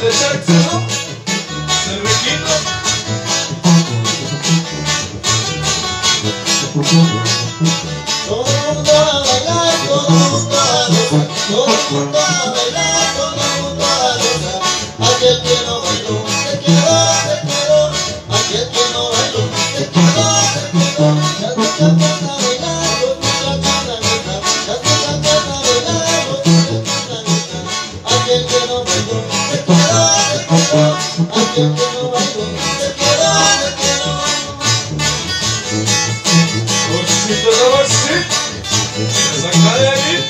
de Jackson, de Riquito. Todo el mundo a bailar, todo el mundo a gozar, todo el mundo a bailar, todo el mundo a gozar. Aquel que no bailó, se quedó, aquel que no bailó, se quedó. Ya te cantas a bailar, los muchachos a gozar, ya te cantas a bailar, los muchachos a gozar. Aquel que no bailó, se quedó, aquel que no bailó, se quedó. Bolsito de bolsito, se saca de ahí.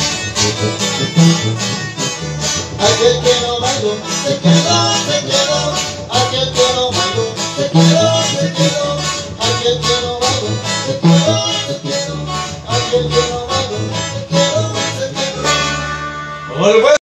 Aquel que no bailó, se quedó,